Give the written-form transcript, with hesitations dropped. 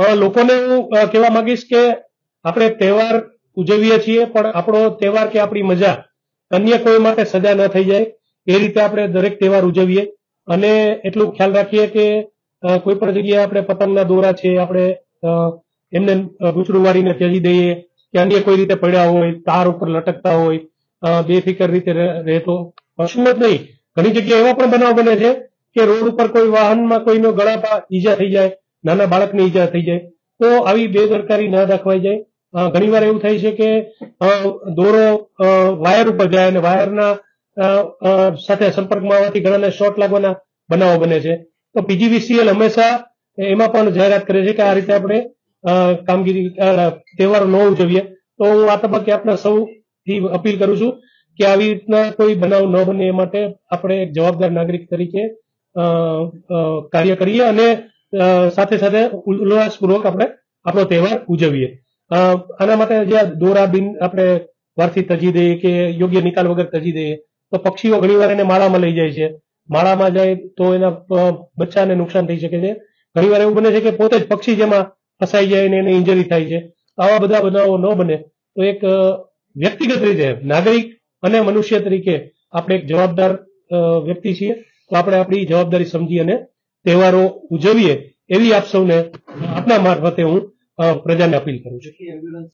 લોકોને હું કહેવા માંગીશ કે આપણે તહેવાર ઉજવીએ છીએ, પણ આપણો તહેવાર કે આપણી મજા અન્ય કોઈ માટે સજા ન થઈ જાય એ રીતે આપણે દરેક તહેવાર ઉજવીએ અને એટલું ખ્યાલ રાખીએ કે કોઈ પણ જગ્યાએ આપણે પતંગના દોરા છે આપણે એમને ગૂંચડું વાળીને ત્યજી દઈએ કે અન્ય કોઈ રીતે પડ્યા હોય, તાર ઉપર લટકતા હોય, બેફિકર રીતે રહેતો પશુઓ જ નહીં, ઘણી જગ્યાએ એવા પણ બનાવ બને છે કે રોડ ઉપર કોઈ વાહનમાં કોઈનો ગળા ઈજા થઈ જાય, નાના બાળકને ઈજા થઈ જાય, તો આવી બેદરકારી ના દાખવાઈ જાય। ઘણી વાર એવું થાય છે કે દોરો વાયર ઉપર જાય અને વાયરના સાથે સંપર્કમાં આવવાથી ઘણાને શોર્ટ લાગવાના બનાવો બને છે। તો પીજીવીસીએલ હંમેશા એમાં પણ જાહેરાત કરે છે કે આ રીતે આપણે કામગીરી તહેવારો ન ઉજવીએ। તો હું આ તબક્કે આપણે સૌથી અપીલ કરું છું કે આવી રીતના કોઈ બનાવ ન બને એ માટે આપણે એક જવાબદાર નાગરિક તરીકે કાર્ય કરીએ અને સાથે સાથે ઉલ્લાસપૂર્વક આપણે આપણો તહેવાર ઉજવીએ। આના માટે જે દોરા બિન આપણે વારથી તજી દઈએ કે યોગ્ય નિકાલ વગર તજી દઈએ તો પક્ષીઓ ઘણીવાર એને માળામાં લઈ જાય છે, માળામાં જાય તો એના બચ્ચાને નુકસાન થઈ શકે છે। ઘણીવાર એવું બને છે કે પોતે જ પક્ષી જેમાં ફસાઈ જાય અને એને ઇન્જરી થાય છે। આવા બધા બનાવો ન બને તો એક વ્યક્તિગત રીતે નાગરિક અને મનુષ્ય તરીકે આપણે એક જવાબદાર વ્યક્તિ છીએ, તો આપણે આપણી જવાબદારી સમજી અને તહેવારો ઉજવીએ એવી આપ સૌને આપના મારફતે હું પ્રજાને અપીલ કરું છું।